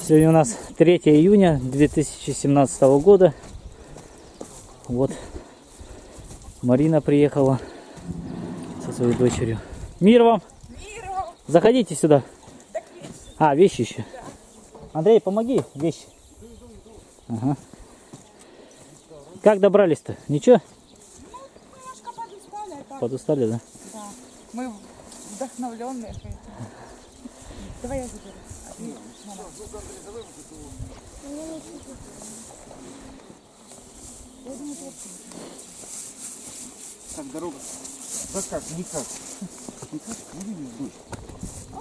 Сегодня у нас 3 июня 2017 года. Вот Марина приехала со своей дочерью. Мир вам! Мир вам! Заходите сюда. Так вещи. А, вещи еще. Да. Андрей, помоги, вещи. Ага. Как добрались-то? Ничего? Ну, немножко подустали. А так, Подустали, да? да. Мы вдохновленные. Поэтому. Давай я заберу. Мама. Как дорога? Да как? Никак. Никак? Не видишь, дочь.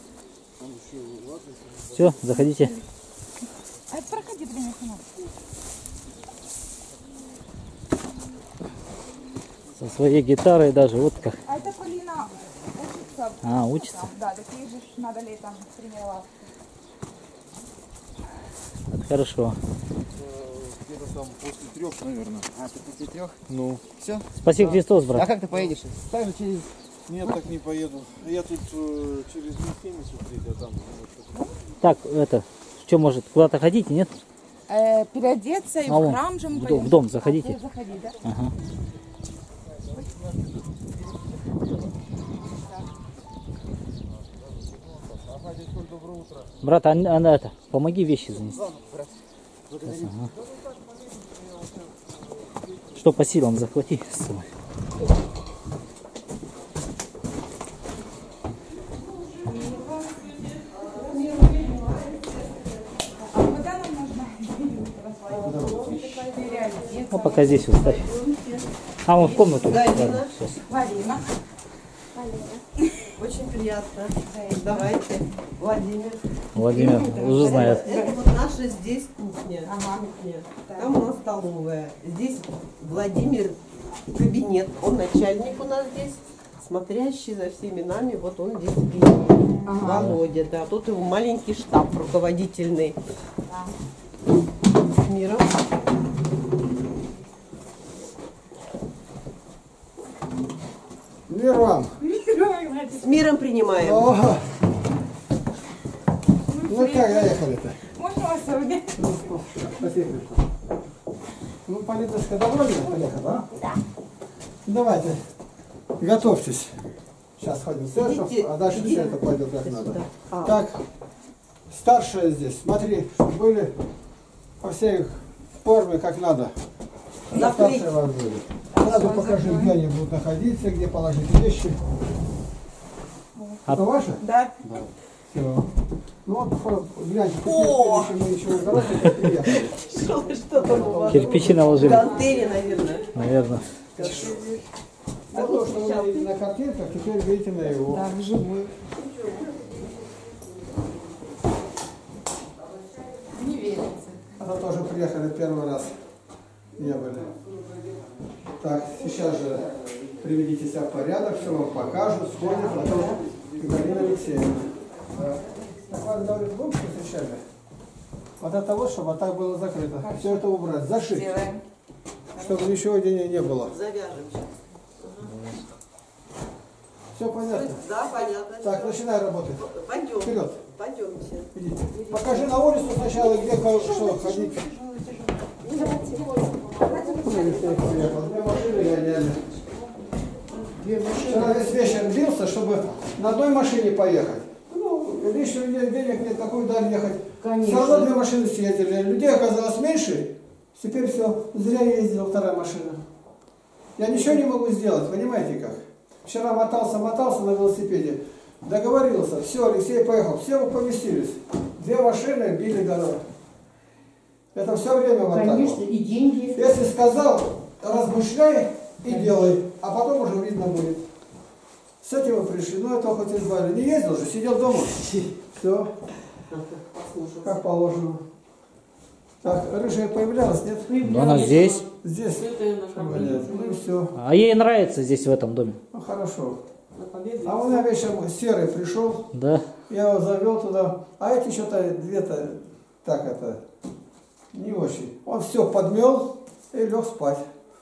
Все, заходите. А проходи, блин, сама. Со своей гитарой даже, вот как. А это Полина учится. А, учится? Да, такие же надо летом тренироваться. Это хорошо. Где-то там после 3, наверное. А, ты после 3? Ну. Все? Спаси Христос, А брат. как ты поедешь? Так же через... Нет, так не поеду. Я тут через Михемис смотреть, а там... Так, это, что, может, куда-то ходите, нет? Переодеться и А вон, в храм же мы в пойдем. дом заходите. Заходи, да? Ага. Брат, это, помоги вещи занести. Сейчас, ага. Что по силам, захвати с собой. А куда нам нужно? Ну, пока здесь вот ставь. А, вон в комнату. Ладно, сейчас. Варина. Очень приятно. Давайте. Владимир. Владимир уже знает. Это вот наша здесь кухня. Ага. Кухня. Там у нас столовая. Здесь Владимир кабинет. Он начальник у нас здесь. Смотрящий за всеми нами. Вот он здесь Володя. Да. Тут его маленький штаб руководительный. С миром. Мир вам! С миром принимаем. О! Ну как доехали-то? Можно вас сегодня? Спасибо. Ну, Полиночка, довольна поехала, да? Да. Давайте, готовьтесь. Сейчас ходим в церковь, а дальше все это пойдет как надо. Так, старшие здесь, смотри, чтобы были по всей форме как надо. Старшие вас будет. Сразу покажи, где они будут находиться, где положить вещи. Это ваше? Да. Все. Ну вот, гляньте, теперь мы еще в дороге приехали. Что там у вас? Кирпичи наложили. Гантели, наверное. Наверное. Вот то, что вы видели на картинках, теперь видите на его. Да, вживую. Не верится. Это тоже приехали первый раз. Не были. Так, сейчас же приведите себя в порядок, все вам покажут, сходят, а то Галина Алексеевна. Так вас говорит, губки встречали? Вот от того, чтобы вот так было закрыто. Все это убрать, зашить, Делаем. чтобы ничего денег не было. Завяжем сейчас. Все понятно? Да, понятно. Так, начинай работать. Пойдем. Вперед. Пойдемте. Идите. Покажи на улицу сначала, где что ходить. Две машины гоняли. Вчера весь вечер бился, чтобы на одной машине поехать. Ну, лишних денег нет, какую даль ехать. Конечно. Все равно 2 машины съездили. Людей оказалось меньше. Теперь все, зря ездила 2-я машина. Я ничего не могу сделать, понимаете как? Вчера мотался на велосипеде. Договорился, все, Алексей поехал. Все поместились. 2 машины били дорогу. Это все время вот Конечно, так вот. и деньги. Если сказал, размышляй и делай, а потом уже видно будет. С этим мы пришли. Ну, это хоть избавили. Не ездил же, сидел дома. Все, как положено. Так, рыжая появлялась, нет? Но она здесь. Здесь. Ну и все. А ей нравится здесь, в этом доме. Ну хорошо. А он вечером серый пришел, Да. я его завел туда, а эти что-то где-то так это не очень. Он все подмел и лег спать.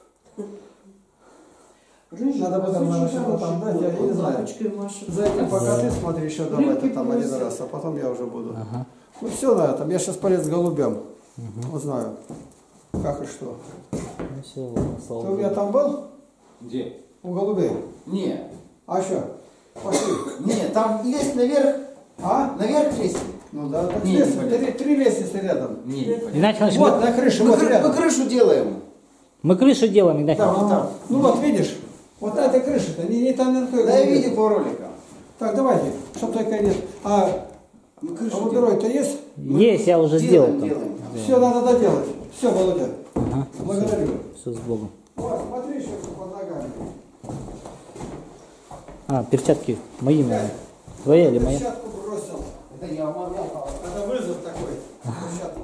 Надо потом на что-то там дать, я не знаю. За этим пока ты смотри еще давай-то там 1 раз, а потом я уже буду. Ага. Ну все на этом. Я сейчас полез к голубям. Узнаю, как и что. Ну все, ладно, слава Ты у меня Богу. там был? Где? У голубей? Не. А что? Пошли. Не, там лезть наверх. А? Наверх лезть? Ну да, так Не, лестница, не полез. три лестницы рядом. Не, не полез. Игнатий Иванович, Вот, на крыше, вот Мы рядом. крышу делаем. мы крышу делаем, Игнатий Там, Иванович. вот там. Ну вот, видишь? Вот на этой крыше-то, не там на той. Да, я голубей. видел по роликам. Так, давайте, чтобы только нет. А Мы крышу делаем. рубероид-то есть? Есть, я уже сделал там. Делаем. Все надо доделать. Все, Володя. Ага, Благодарю. все с Богом. Вот, смотри, что под ногами. А, перчатки мои, наверное. Твоя или моя? Перчатку бросил. Это я могу. Это вызов такой. Перчатку